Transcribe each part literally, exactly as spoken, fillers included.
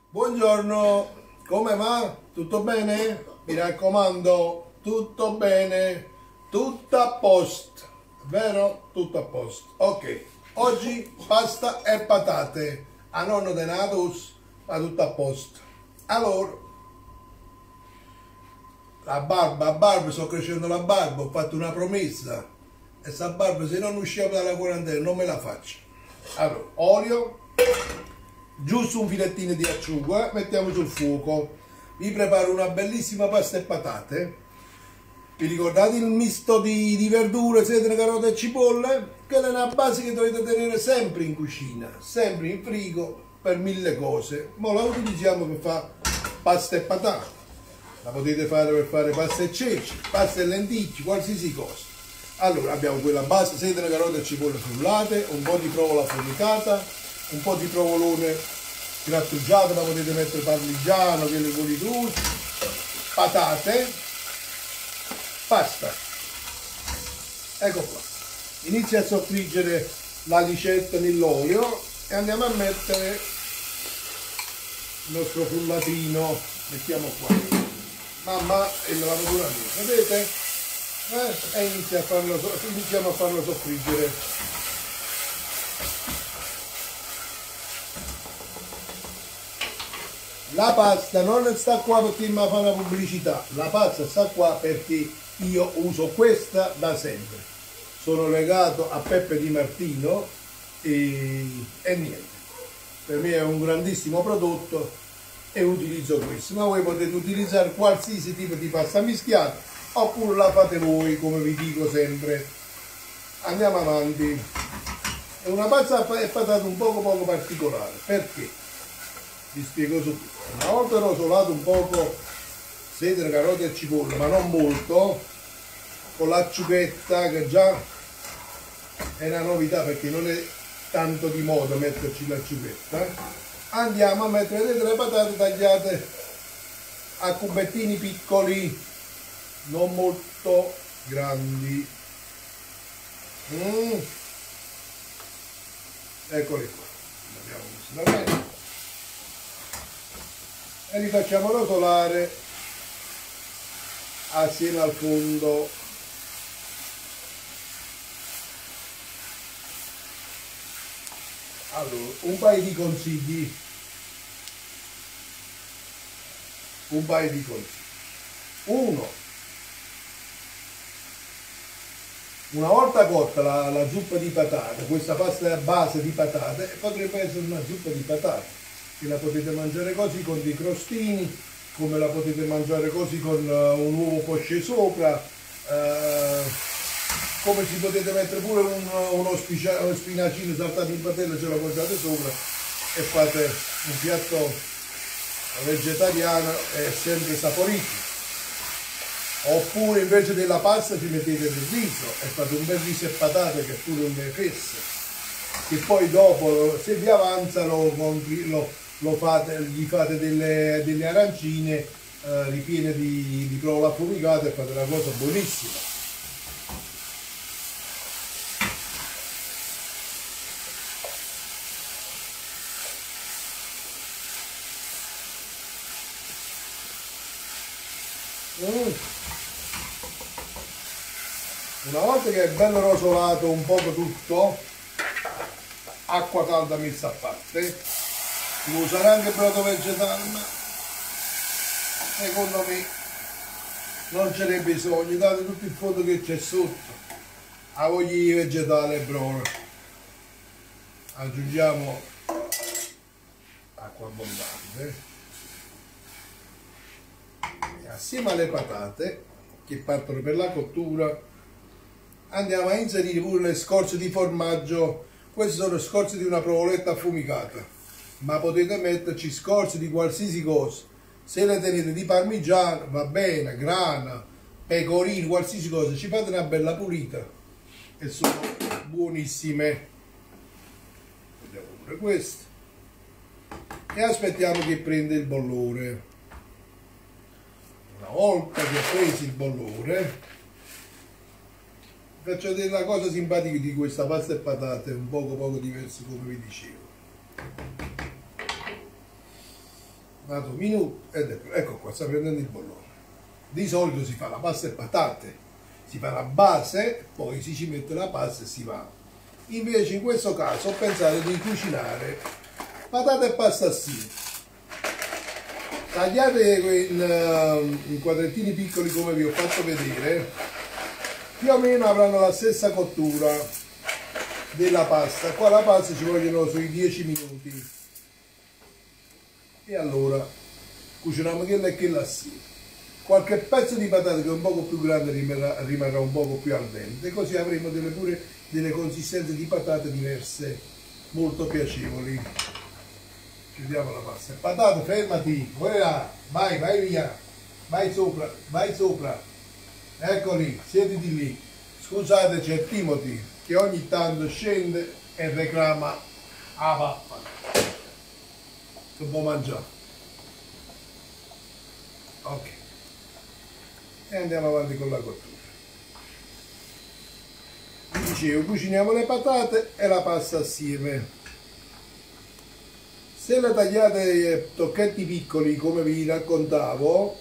Buongiorno, come va? Tutto bene? Mi raccomando, tutto bene, tutto a posto, vero? Tutto a posto. Ok, oggi pasta e patate, a nonno de natus, ma tutto a posto. Allora, la barba, a barba, sto crescendo la barba, ho fatto una promessa e sta barba se non usciamo dalla quarantena non me la faccio. Allora, olio, giusto un filettino di acciuga, mettiamo sul fuoco. Vi preparo una bellissima pasta e patate. Vi ricordate il misto di, di verdure, sedere, carote e cipolle? Quella è una base che dovete tenere sempre in cucina, sempre in frigo per mille cose. Ma la utilizziamo per fare pasta e patate. La potete fare per fare pasta e ceci, pasta e lenticchie, qualsiasi cosa. Allora abbiamo quella base, sedere, carote e cipolle frullate, un po' di provola affumicata, un po' di provolone grattugiato, ma potete mettere parmigiano, che le voli cruci, patate, pasta. Ecco qua. Inizia a soffriggere la ricetta nell'olio e andiamo a mettere il nostro frullatino, mettiamo qua. Mamma e la lavatura mia, vedete? Eh? E inizia a farlo, iniziamo a farlo soffriggere. La pasta non sta qua perché mi fa una pubblicità, la pasta sta qua perché io uso questa da sempre. Sono legato a Peppe Di Martino e, e niente. Per me è un grandissimo prodotto e utilizzo questo. Ma voi potete utilizzare qualsiasi tipo di pasta mischiata oppure la fate voi, come vi dico sempre. Andiamo avanti. È una pasta e patate un poco poco particolare. Perché? Vi spiego subito. Una volta rosolato un poco sedere, carote e cipolle, ma non molto, con l'acciughetta che già è una novità perché non è tanto di moda metterci l'acciughetta, andiamo a mettere dentro le patate tagliate a cubettini piccoli, non molto grandi. Mm. Eccoli qua. Abbiamo messo da bene. E li facciamo rotolare assieme al fondo. Allora, un paio di consigli, un paio di consigli. Uno, una volta cotta la, la zuppa di patate, questa pasta base di patate, potrebbe essere una zuppa di patate. Che la potete mangiare così con dei crostini, come la potete mangiare così con uh, un uovo poché sopra, uh, come ci potete mettere pure un, uno, uno spinacino saltato in padella, ce lo portate sopra e fate un piatto vegetariano e sempre saporito. Oppure invece della pasta ci mettete del riso e fate un bel riso e patate che è pure un bel fesse, che poi dopo se vi avanza lo, lo Lo fate, gli fate delle, delle arancine eh, ripiene di, di provola affumicata e fate una cosa buonissima. Mm. Una volta che è bello rosolato un poco tutto, acqua calda messa a parte. Si può usare anche brodo vegetale, ma secondo me non ce n'è bisogno, date tutto il fondo che c'è sotto, a voglia vegetale e brodo. Aggiungiamo acqua abbondante e assieme alle patate che partono per la cottura andiamo a inserire pure le scorze di formaggio. Queste sono le scorze di una provoletta affumicata, ma potete metterci scorze di qualsiasi cosa. Se le tenete di parmigiano va bene, grana, pecorino, qualsiasi cosa, ci fate una bella pulita e sono buonissime. Vediamo pure queste e aspettiamo che prenda il bollore. Una volta che ho preso il bollore, faccio vedere una cosa simpatica di questa pasta e patate, un poco poco diverso come vi dicevo. dato minuto ed ecco, ecco qua, sta prendendo il bollore. Di solito si fa la pasta e patate, si fa la base, poi si ci mette la pasta e si va. Invece in questo caso ho pensato di cucinare patate e pasta assieme. Tagliate in, in quadrettini piccoli come vi ho fatto vedere, più o meno avranno la stessa cottura della pasta. Qua la pasta ci vogliono sui dieci minuti. E allora cuciniamo quella e quella assieme. Qualche pezzo di patata che è un poco più grande rimarrà, rimarrà un poco più al dente, così avremo delle, pure delle consistenze di patate diverse, molto piacevoli. Chiudiamo la pasta. Patate, fermati, là, vai, vai via, vai sopra, vai sopra. Eccoli, siediti lì. Scusate, c'è Timothy che ogni tanto scende e reclama a pappa. Che può mangiare. Ok. E andiamo avanti con la cottura. Vi dicevo, cuciniamo le patate e la pasta assieme. Se le tagliate tocchetti piccoli come vi raccontavo,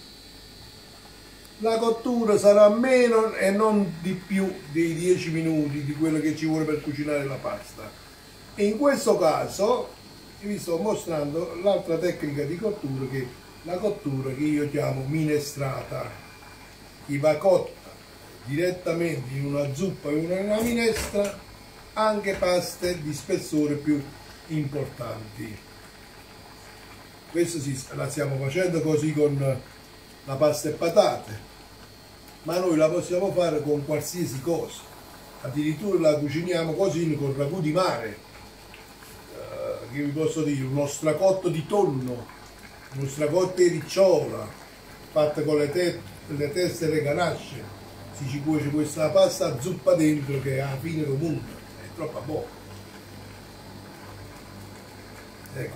la cottura sarà meno e non di più dei dieci minuti di quello che ci vuole per cucinare la pasta. E in questo caso vi sto mostrando l'altra tecnica di cottura, che è la cottura che io chiamo minestrata, che va cotta direttamente in una zuppa e in una minestra anche paste di spessore più importanti. Questo sì, la stiamo facendo così con la pasta e patate, ma noi la possiamo fare con qualsiasi cosa, addirittura la cuciniamo così con ragù di mare, eh, che vi posso dire, uno stracotto di tonno, uno stracotto di ricciola fatta con le, te le teste e le ganasce, si ci cuoce questa pasta zuppa dentro che alla fine lo mondo è troppo buona. Ecco,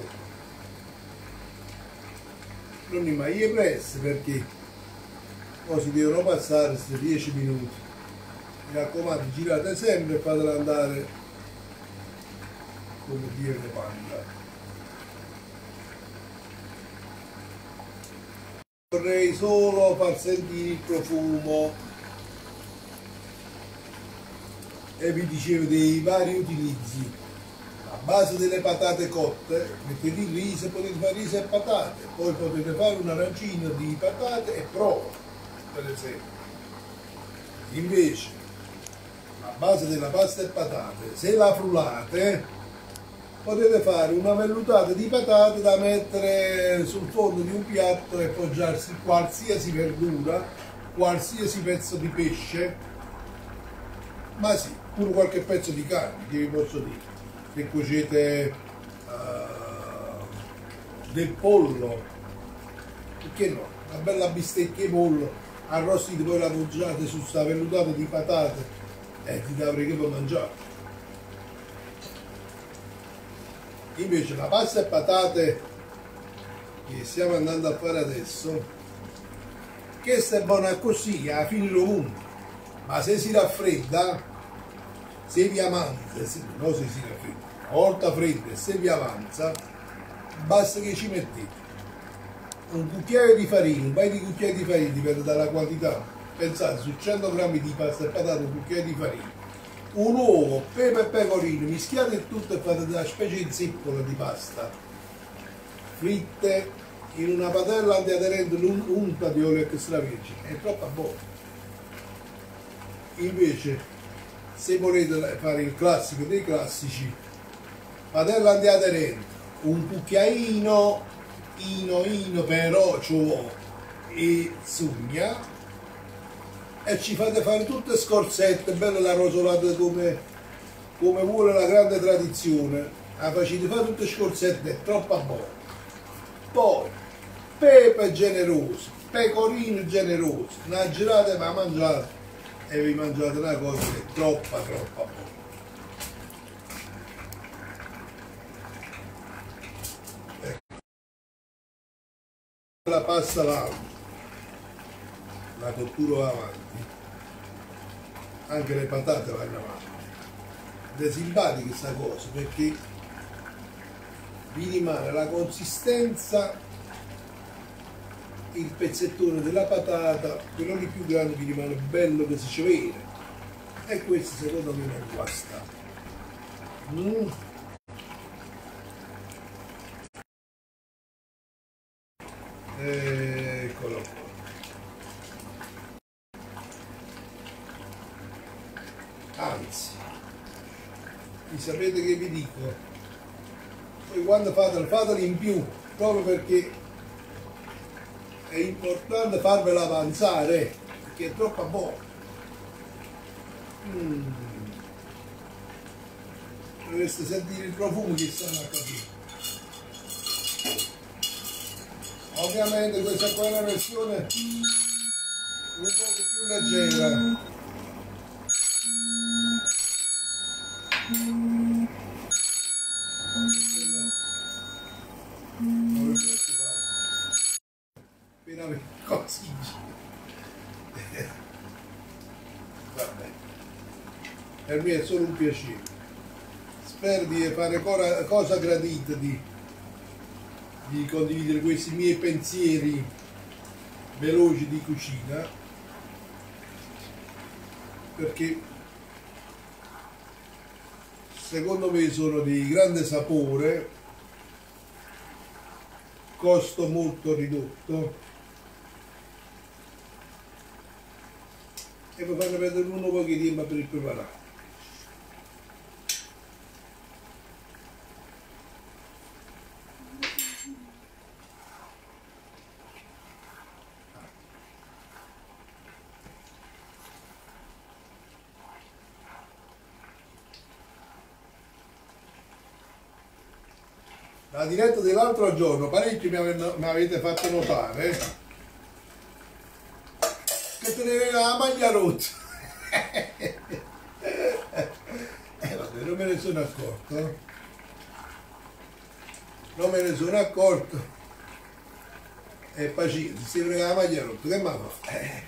non mai è presto perché poi si devono passare questi dieci minuti. Mi raccomando, girate sempre e fatela andare come Dio ne parla. Vorrei solo far sentire il profumo e vi dicevo dei vari utilizzi. La base delle patate cotte, mettete il riso, potete fare riso e patate, poi potete fare un arancino di patate e provola, per esempio. Invece la base della pasta e patate, se la frullate, potete fare una vellutata di patate da mettere sul fondo di un piatto e poggiarsi qualsiasi verdura, qualsiasi pezzo di pesce, ma sì, pure qualche pezzo di carne, che vi posso dire. Se cuocete uh, del pollo, perché no? Una bella bistecca di pollo, arrostite, poi la poggiate su sta vellutata di patate e ti avrei che per mangiare. Invece la pasta e patate che stiamo andando a fare adesso, questa è buona così, alla fine lo mondo, ma se si raffredda, se vi avanza, se, no se si raffredda, una volta fredda e se vi avanza, basta che ci mettete un cucchiaio di farina, un paio di cucchiai di farina, dipende dalla quantità, pensate su cento grammi di pasta e patate un cucchiaio di farina, un uovo, pepe e pecorino, mischiate il tutto e fate una specie di zeppola di pasta fritte in una padella antiaderente unta di olio extravergine, è troppo buono. Invece se volete fare il classico dei classici, padella antiaderente, un cucchiaino ino ino però ciò e sugna, e ci fate fare tutte scorzette, belle la rosolate come, come vuole la grande tradizione, la facete fare tutte scorzette, è troppo buona. Poi pepe generoso, pecorino generoso, una girata ma mangiate e vi mangiate una cosa che è troppa troppa buona. Ecco. La pasta va, la cottura va avanti, anche le patate vanno avanti. Ed è simpatica questa cosa perché vi rimane la consistenza il pezzettone della patata, quello lì più grande che rimane bello che si ci vede, e questo secondo me non guasta. Mm. Eccolo qua. Anzi, vi sapete che vi dico? Poi quando fate, fatelo in più, proprio perché è importante farvela avanzare, perché è troppo buono. Mm. Dovreste sentire il profumo che stanno a capire. Ovviamente questa qua è una versione un po' più leggera. Appena così. Vabbè. Per me è solo un piacere. Spero di fare cosa, cosa gradita di, di condividere questi miei pensieri veloci di cucina, perché secondo me sono di grande sapore, costo molto ridotto e vi fanno perdere uno po' di tempo per il preparato. La diretta dell'altro giorno, parecchi mi, mi avete fatto notare che tenere la maglia rotta. Eh, vabbè, non me ne sono accorto. Non me ne sono accorto. E pazienza, si frega la maglia rotta, che mi fa? Eh.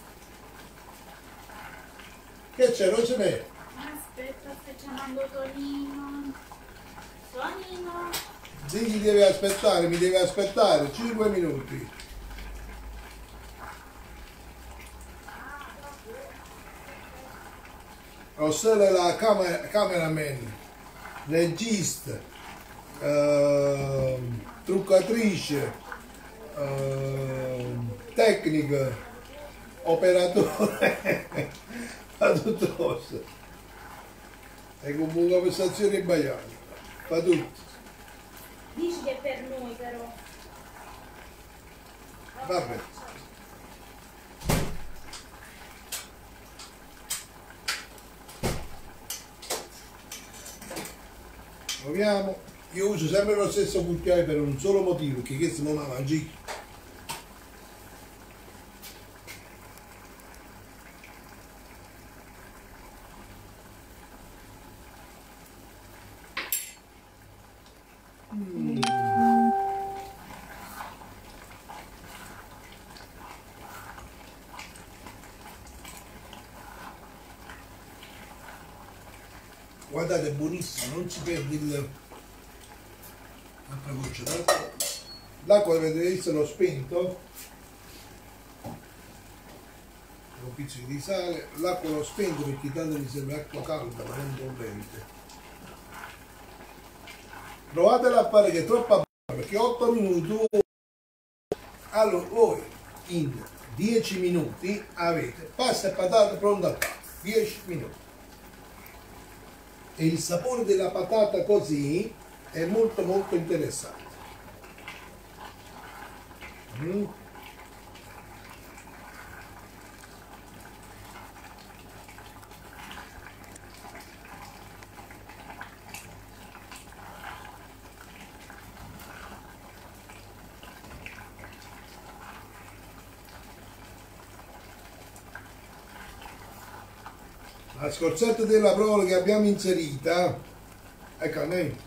Che c'è, non ce n'è? Aspetta, stai chiamando Tonino. Tonino. Digli deve aspettare, mi deve aspettare cinque minuti. Rossella è la camera, cameraman, regista, eh, truccatrice, eh, tecnica, operatore, fa tutto cosa. E comunque una conversazione in baiano, fa tutto. Dici che è per noi però. Vabbè. Proviamo. Io uso sempre lo stesso cucchiaio per un solo motivo, che questo non la mangi. Mm. Guardate, è buonissimo, non si perde il... Un'altra goccia d'acqua. L'acqua avete visto, l'ho spento. Un pizzico di sale. L'acqua l'ho spento perché tanto mi serve acqua calda, ma non bollente. Provatela a fare che è troppo buona, perché otto minuti. Allora voi in dieci minuti avete pasta e patate pronta a fare. dieci minuti. E il sapore della patata così è molto molto interessante. Mm. La scorzetta della provola che abbiamo inserita, ecco a me,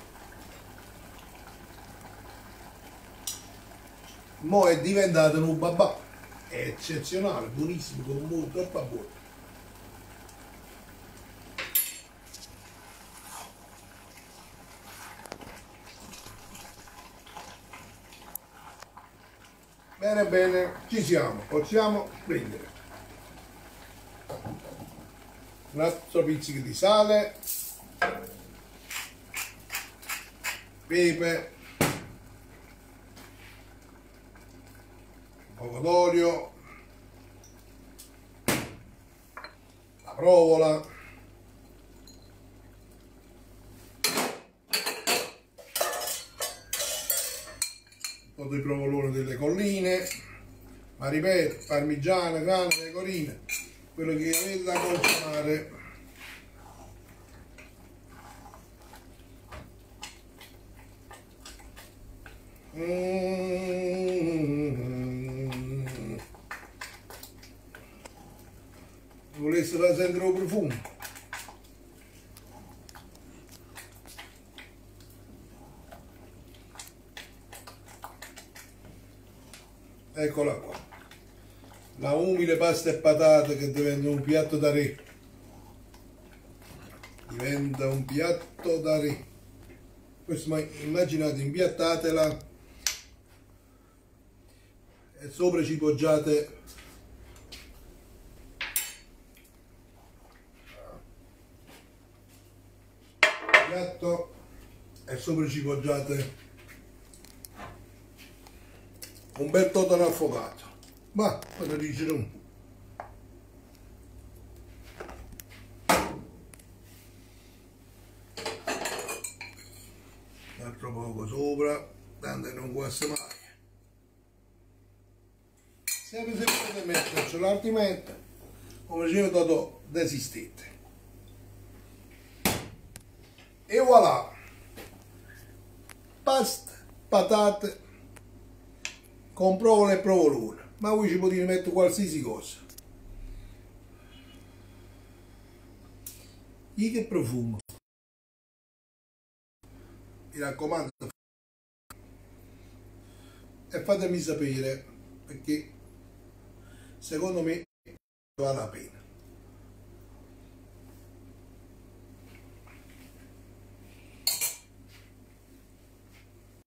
mo è diventato un babà, è eccezionale, buonissimo, con molto, troppo buono. Bene, bene, ci siamo, possiamo prendere un altro pizzico di sale, pepe, un po' d'olio, la provola, un po' di provolone delle colline, ma ripeto, parmigiana, grana, pecorina, quello che avete da consumare. Mm. Volesse far sentire il profumo. Eccola qua, la umile pasta e patate che diventa un piatto da re, diventa un piatto da re. Questo immaginate, impiattatela e sopra ci poggiate il piatto e sopra ci poggiate un bel totano affogato, ma cosa dici tu? Un altro poco sopra, tanto non guasta mai. Se vi potete mettercelo, altrimenti come dicevo dopo desistete. E voilà, pasta, patate con provola e provolone, ma voi ci potete mettere qualsiasi cosa. E che profumo, mi raccomando, e fatemi sapere, perché secondo me vale la pena.